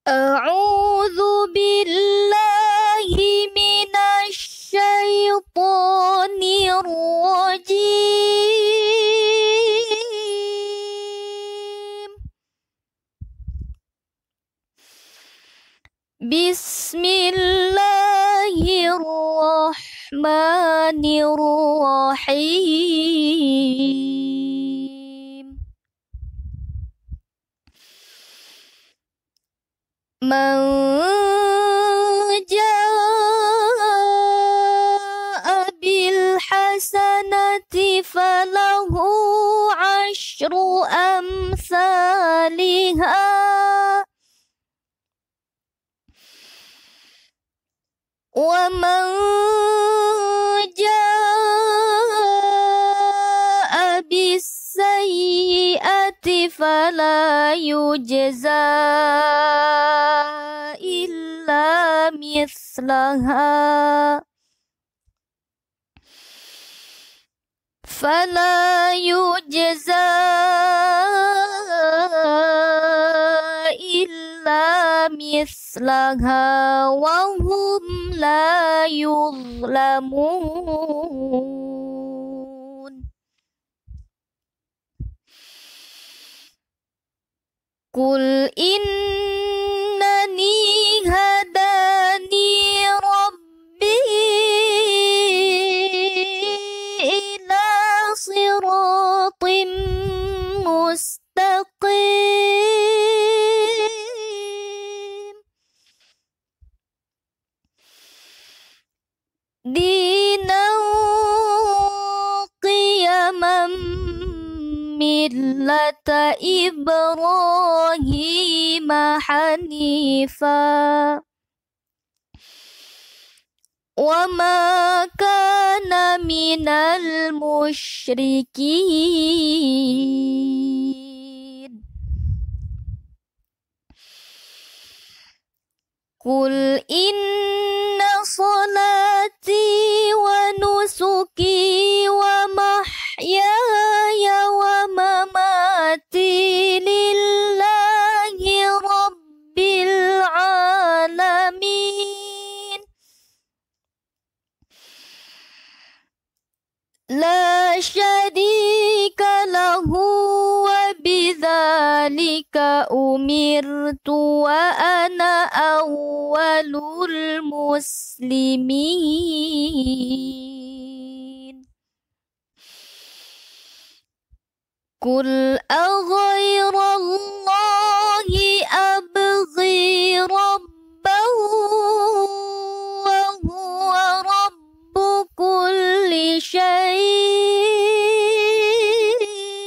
أعوذ بالله من الشيطان الرجيم. بسم الله الرحمن الرحيم. من جاء بالحسنة فله عشر أمثالها ومن جاء بالسيئة فلا يجزى إلا مثلها وهم لا يظلمون. قل إنني هداني ربي إلى صراط مستقيم دينا قيما ملة إبراهيم حنيفا وما كان من المشركين. قل إن صلاتي ونسكي ومحياي ومماتي لله رب العالمين لا شريك له وبذلك أمرت وأنا أول المسلمين. قل أغير الله أبغي ربا وهو رب كل شيء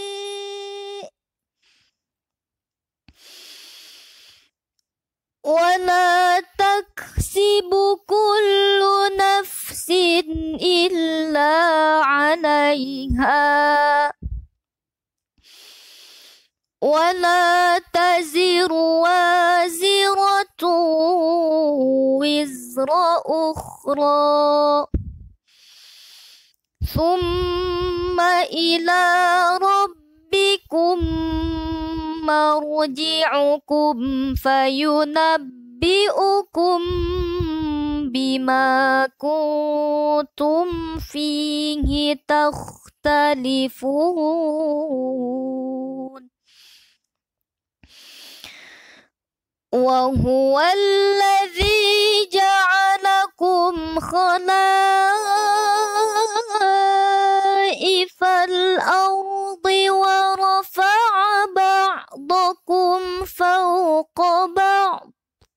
ولا تكسب كل نفس إلا عليها ولا تزر وازرة وزر أخرى ثم إلى ربكم مرجعكم فينبئكم بما كنتم فيه تختلفون. وهو الذي جعلكم خلائف الأرض ورفع بعضكم فوق بعض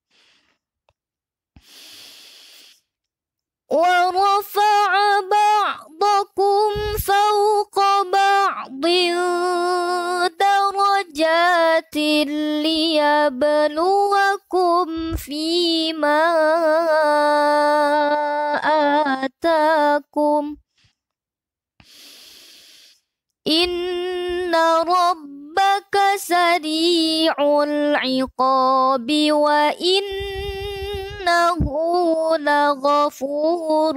درجات ليبلوكم فيما آتاكم إن ربك سريع العقاب وإنه لغفور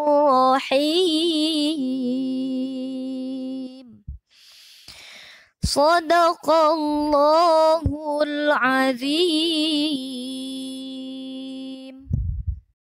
رحيم. صدق الله العظيم.